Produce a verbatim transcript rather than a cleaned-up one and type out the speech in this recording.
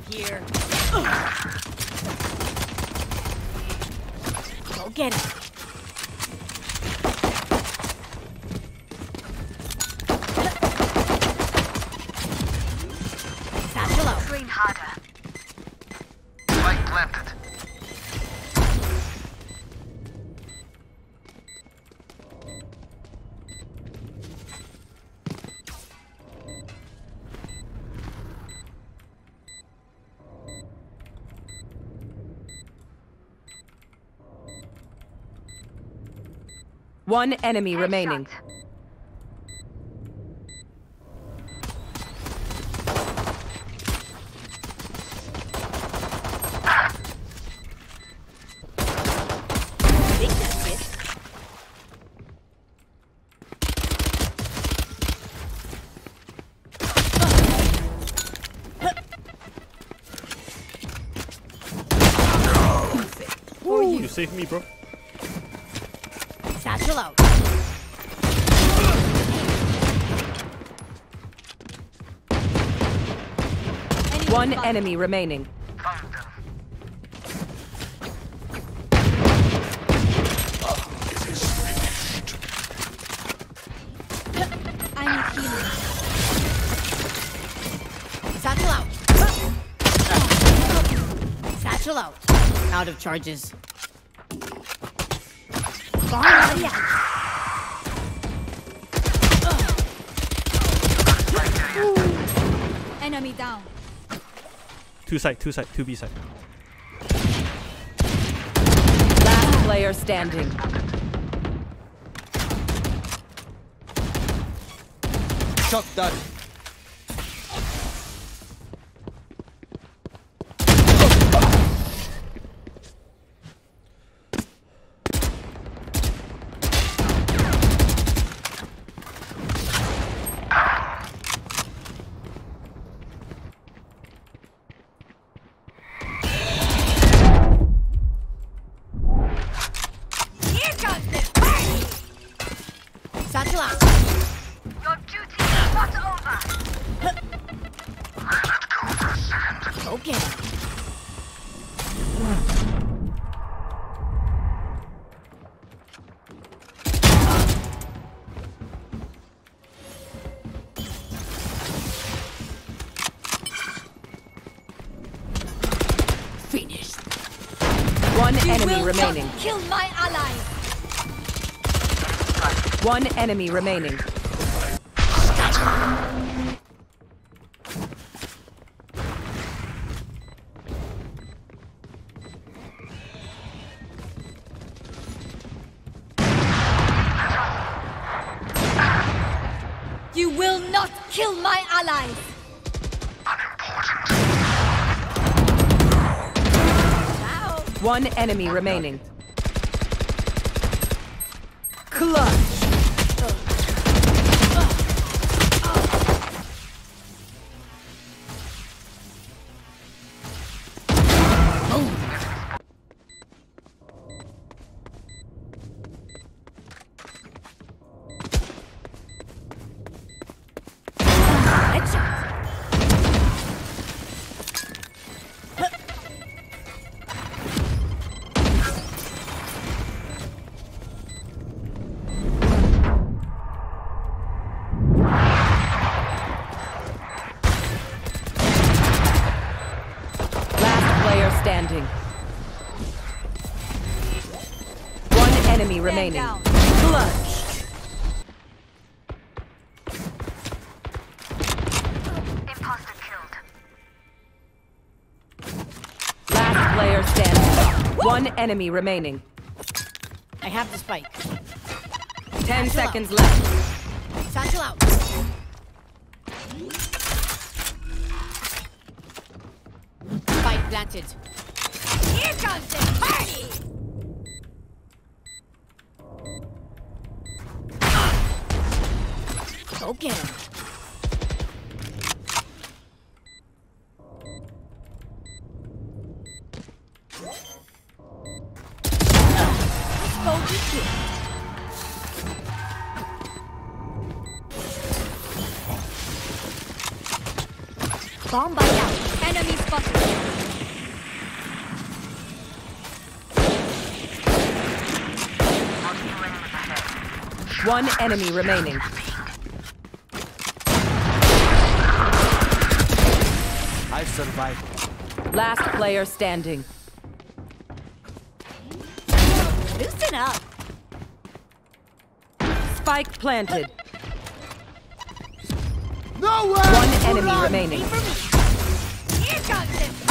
here. Go get it. Satchel out. Green harder. Light planted. One enemy remaining. Think that's it. Ooh, you saved me, bro. Satchel out. One enemy remaining. I need healing. Satchel out. Satchel out. Out of charges. Enemy down. Two side, two side, two B side. Last player standing. Shot done. Satchel out. Your duty is not over. Go get it. Finished. One You enemy will remaining. not kill my allies. One enemy remaining. You will not kill my allies. One enemy remaining. Clutch. Standing. One enemy Stand remaining. down. Clutch. Imposter killed. Last player standing. One enemy remaining. I have the spike. Ten Satchel seconds out. left. Satchel out. Spike planted. Here comes the party! Go get him. Bogey kill. Bomb by out. Enemy spotted. One enemy remaining. I survived. Last player standing. Loosen up. Spike planted. Nowhere One to enemy run. remaining. Here comes it.